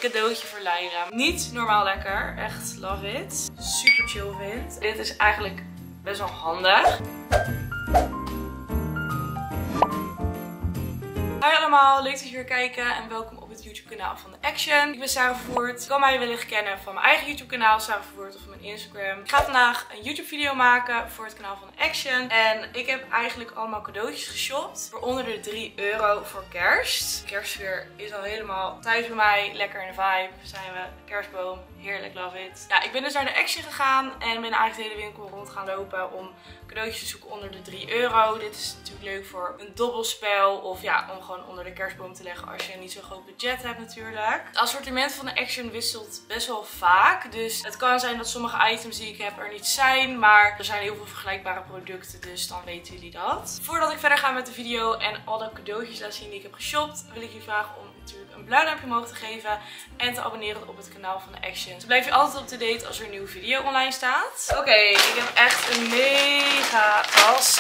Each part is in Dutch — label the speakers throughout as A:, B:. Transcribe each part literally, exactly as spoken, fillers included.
A: cadeautje voor Laila. Niet normaal lekker. Echt love it. Super chill vind. Dit is eigenlijk best wel handig. Hoi allemaal, leuk dat jullie weer kijken en welkom op het YouTube kanaal van de Action. Ik ben Sarah Vervoort. Je kan mij wellicht kennen van mijn eigen YouTube kanaal, Sarah Vervoort, of van mijn Instagram. Ik ga vandaag een YouTube video maken voor het kanaal van de Action. En ik heb eigenlijk allemaal cadeautjes geshopt voor onder de drie euro voor kerst. De kerstsfeer is al helemaal thuis bij mij. Lekker in de vibe zijn we. Kerstboom, heerlijk, love it. Ja, ik ben dus naar de Action gegaan en ben eigenlijk de hele winkel rond gaan lopen om cadeautjes te zoeken onder de drie euro. Dit is natuurlijk leuk voor een dobbelspel of ja, om gewoon onder de kerstboom te leggen als je niet zo'n groot budget hebt natuurlijk. Het assortiment van de Action wisselt best wel vaak. Dus het kan zijn dat sommige items die ik heb er niet zijn. Maar er zijn heel veel vergelijkbare producten. Dus dan weten jullie dat. Voordat ik verder ga met de video en alle cadeautjes laat zien die ik heb geshopt, wil ik jullie vragen om natuurlijk een blauw duimpje omhoog te geven. En te abonneren op het kanaal van de Action. Dus blijf je altijd up to date als er een nieuwe video online staat. Oké, okay, ik heb echt een mega tas.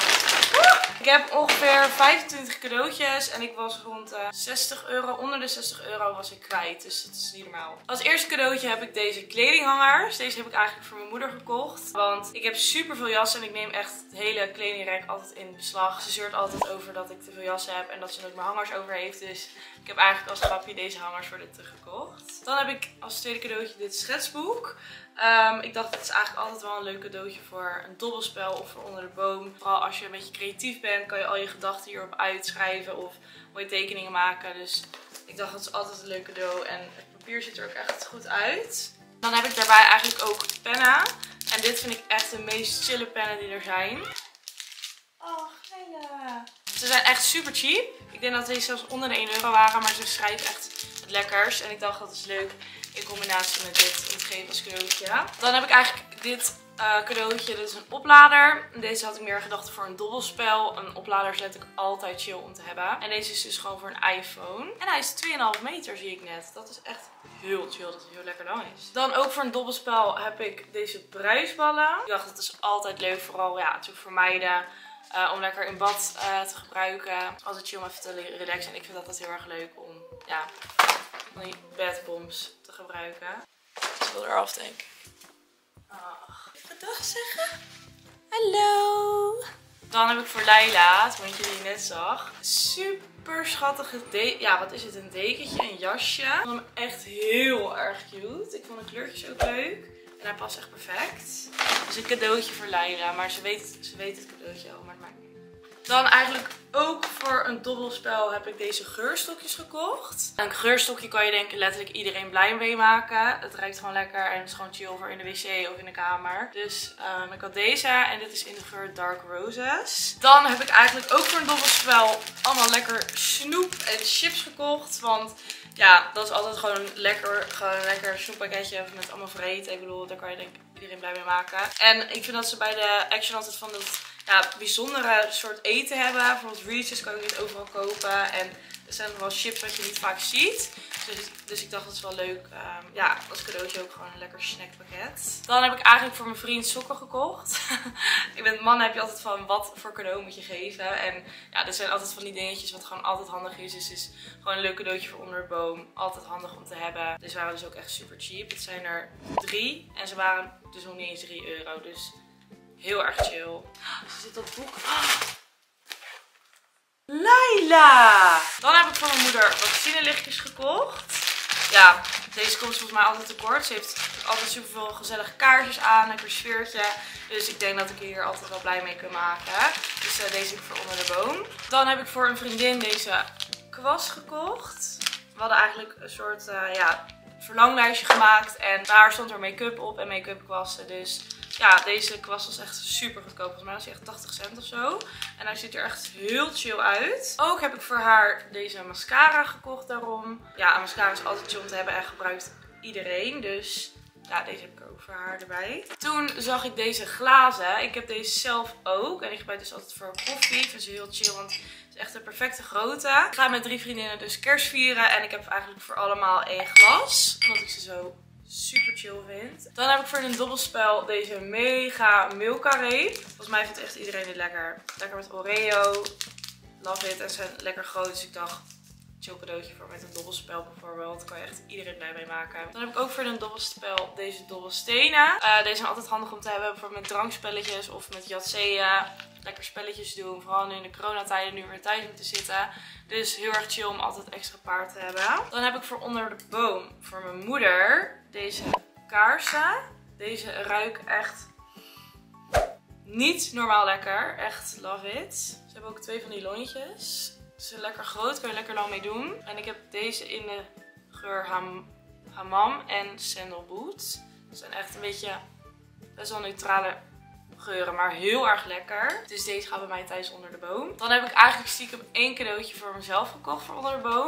A: Ik heb ongeveer vijfentwintig cadeautjes en ik was rond de zestig euro, onder de zestig euro was ik kwijt, dus dat is niet normaal. Als eerste cadeautje heb ik deze kledinghangers. Deze heb ik eigenlijk voor mijn moeder gekocht, want ik heb super veel jassen en ik neem echt het hele kledingrek altijd in beslag. Ze zeurt altijd over dat ik te veel jassen heb en dat ze nooit meer hangers over heeft, dus ik heb eigenlijk als grapje deze hangers voor dit teruggekocht. Dan heb ik als tweede cadeautje dit schetsboek. Um, ik dacht, het is eigenlijk altijd wel een leuk cadeautje voor een dobbelspel of voor onder de boom. Vooral als je een beetje creatief bent, kan je al je gedachten hierop uitschrijven of mooie tekeningen maken. Dus ik dacht, dat is altijd een leuk cadeau en het papier ziet er ook echt goed uit. Dan heb ik daarbij eigenlijk ook pennen. En dit vind ik echt de meest chille pennen die er zijn. Oh, geile. Ze zijn echt super cheap. Ik denk dat deze zelfs onder de één euro waren, maar ze schrijven echt het lekkers. En ik dacht, dat is leuk in combinatie met dit om te geven als cadeautje. Dan heb ik eigenlijk dit uh, cadeautje. Dit is een oplader. Deze had ik meer gedacht voor een dobbelspel. Een oplader is letterlijk altijd chill om te hebben. En deze is dus gewoon voor een iPhone. En hij is twee komma vijf meter zie ik net. Dat is echt heel chill. Dat is heel lekker nice. Dan ook voor een dobbelspel heb ik deze bruisballen. Ik dacht, dat is altijd leuk. Vooral ja, natuurlijk voor meiden. Uh, om lekker in bad uh, te gebruiken. Altijd chill om even te relaxen. En ik vind dat dat heel erg leuk om ja, die badbombs te gebruiken. Ik wil eraf denk ik. Ach, even dag zeggen. Hallo. Dan heb ik voor Laila, het hondje die je net zag, super schattige deken. Ja, wat is het? Een dekentje, een jasje. Ik vond hem echt heel erg cute. Ik vond de kleurtjes ook leuk. En hij past echt perfect. Dus een cadeautje voor Laila. Maar ze weet, ze weet het cadeautje al, maar het maakt niet. Dan eigenlijk ook voor een dobbelspel heb ik deze geurstokjes gekocht. Een geurstokje kan je denk ik letterlijk iedereen blij mee maken. Het ruikt gewoon lekker en het is gewoon chill voor in de wc of in de kamer. Dus um, ik had deze en dit is in de geur Dark Roses. Dan heb ik eigenlijk ook voor een dobbelspel allemaal lekker snoep en chips gekocht. Want ja, dat is altijd gewoon lekker, gewoon een lekker snoeppakketje met allemaal vreten. Ik bedoel, daar kan je denk ik iedereen blij mee maken. En ik vind dat ze bij de Action altijd van dat ja, bijzondere soort eten hebben. Bijvoorbeeld Reese's kan je niet overal kopen. En er zijn nog wel chips wat je niet vaak ziet. Dus, dus ik dacht dat is wel leuk. Um, ja, als cadeautje ook gewoon een lekker snackpakket. Dan heb ik eigenlijk voor mijn vriend sokken gekocht. Ik ben man heb je altijd van wat voor cadeau moet je geven. En ja, er zijn altijd van die dingetjes wat gewoon altijd handig is. Dus het is gewoon een leuk cadeautje voor onder de boom. Altijd handig om te hebben. Dus waren dus ook echt super cheap. Het zijn er drie. En ze waren dus nog niet eens drie euro. Dus heel erg chill. Ze zit dat boek. Laila! Dan heb ik voor mijn moeder vaccinelichtjes gekocht. Ja, deze komt volgens mij altijd tekort. Ze heeft altijd superveel gezellige kaarsjes aan, lekker sfeertje. Dus ik denk dat ik hier altijd wel blij mee kan maken. Dus uh, deze heb ik voor onder de boom. Dan heb ik voor een vriendin deze kwast gekocht. We hadden eigenlijk een soort uh, ja, verlanglijstje gemaakt. En daar stond er make-up op en make-up kwasten. Dus ja, deze kwast was echt super goedkoop. Volgens mij was hij echt tachtig cent of zo. En hij ziet er echt heel chill uit. Ook heb ik voor haar deze mascara gekocht daarom. Ja, een mascara is altijd chill om te hebben en gebruikt iedereen. Dus ja, deze heb ik ook voor haar erbij. Toen zag ik deze glazen. Ik heb deze zelf ook. En ik gebruik dus altijd voor koffie. Ik vind ze heel chill, want het is echt een perfecte grootte. Ik ga met drie vriendinnen dus kerst vieren. En ik heb eigenlijk voor allemaal één glas. Omdat ik ze zo super chill vind. Dan heb ik voor een dobbelspel deze mega Milka reep. Volgens mij vindt echt iedereen dit lekker. Lekker met Oreo. Love it. En ze zijn lekker groot. Dus ik dacht, chill cadeautje voor met een dobbelspel bijvoorbeeld. Daar kan je echt iedereen blij mee maken. Dan heb ik ook voor een dobbelspel deze dobbelstenen. Uh, deze zijn altijd handig om te hebben. Bijvoorbeeld met drankspelletjes of met jatseeën. Lekker spelletjes doen. Vooral nu in de coronatijden, nu weer thuis moeten zitten. Dus heel erg chill om altijd extra paard te hebben. Dan heb ik voor onder de boom voor mijn moeder deze kaarsen. Deze ruiken echt niet normaal lekker. Echt love it. Ze hebben ook twee van die lontjes. Ze zijn lekker groot, kan je lekker lang mee doen. En ik heb deze in de geur ham, hamam en sandalwood. Ze zijn echt een beetje best wel neutrale geuren, maar heel erg lekker. Dus deze gaat bij mij thuis onder de boom. Dan heb ik eigenlijk stiekem één cadeautje voor mezelf gekocht voor onder de boom.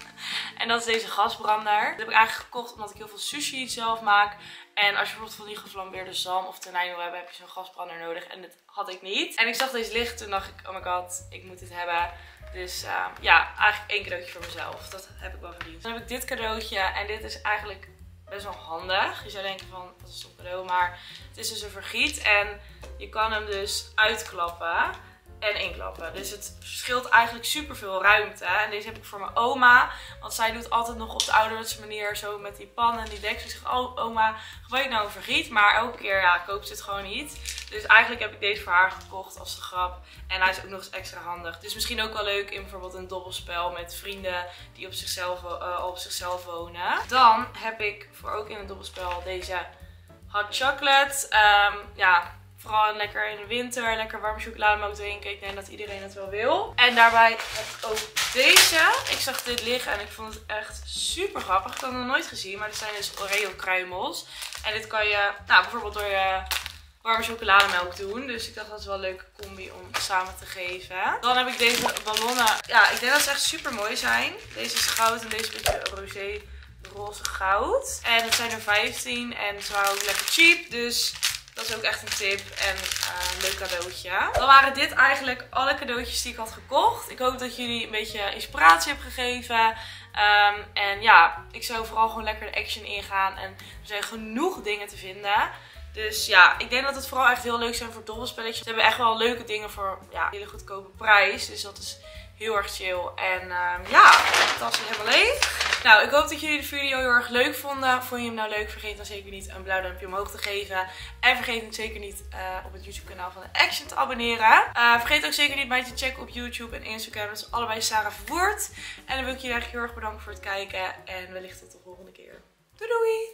A: En dat is deze gasbrander. Dat heb ik eigenlijk gekocht omdat ik heel veel sushi zelf maak. En als je bijvoorbeeld van die geflambeerde zalm of tonijn wil hebben, heb je zo'n gasbrander nodig. En dat had ik niet. En ik zag deze liggen, toen dacht ik, oh my god, ik moet dit hebben. Dus uh, ja, eigenlijk één cadeautje voor mezelf. Dat heb ik wel verdiend. Dan heb ik dit cadeautje en dit is eigenlijk best wel handig. Je zou denken van, dat is een cadeau, maar het is dus een vergiet. En je kan hem dus uitklappen en inklappen. Dus het scheelt eigenlijk super veel ruimte. En deze heb ik voor mijn oma. Want zij doet altijd nog op de ouderwetse manier zo met die pan en die deksel. Ik zeg, oh oma, gebruik nou een vergiet. Maar elke keer ja, koopt ze het gewoon niet. Dus eigenlijk heb ik deze voor haar gekocht als de grap. En hij is ook nog eens extra handig. Dus misschien ook wel leuk in bijvoorbeeld een dobbelspel met vrienden die op zichzelf, uh, op zichzelf wonen. Dan heb ik voor ook in een dobbelspel deze hot chocolate. Um, ja... Vooral lekker in de winter, lekker warme chocolademelk drinken. Ik denk dat iedereen het wel wil. En daarbij heb ik ook deze. Ik zag dit liggen en ik vond het echt super grappig. Ik had het nog nooit gezien, maar dit zijn dus Oreo kruimels. En dit kan je nou, bijvoorbeeld door je warme chocolademelk doen. Dus ik dacht dat is wel een leuke combi om samen te geven. Dan heb ik deze ballonnen. Ja, ik denk dat ze echt super mooi zijn. Deze is goud en deze is een beetje rosé roze goud. En het zijn er vijftien en ze waren ook lekker cheap. Dus dat is ook echt een tip en uh, een leuk cadeautje. Dan waren dit eigenlijk alle cadeautjes die ik had gekocht. Ik hoop dat jullie een beetje inspiratie hebben gegeven. Um, en ja, ik zou vooral gewoon lekker de Action ingaan. En er zijn genoeg dingen te vinden. Dus ja, ik denk dat het vooral echt heel leuk zijn voor dobbelspelletjes. Ze hebben echt wel leuke dingen voor ja, een hele goedkope prijs. Dus dat is heel erg chill. En um, ja, de tas is helemaal leeg. Nou, ik hoop dat jullie de video heel erg leuk vonden. Vond je hem nou leuk? Vergeet dan zeker niet een blauw duimpje omhoog te geven. En vergeet ook zeker niet uh, op het YouTube kanaal van de Action te abonneren. Uh, vergeet ook zeker niet mij te checken op YouTube en Instagram. Dat is allebei Sarah Vervoerd. En dan wil ik jullie eigenlijk heel erg bedanken voor het kijken. En wellicht tot de volgende keer. Doei doei!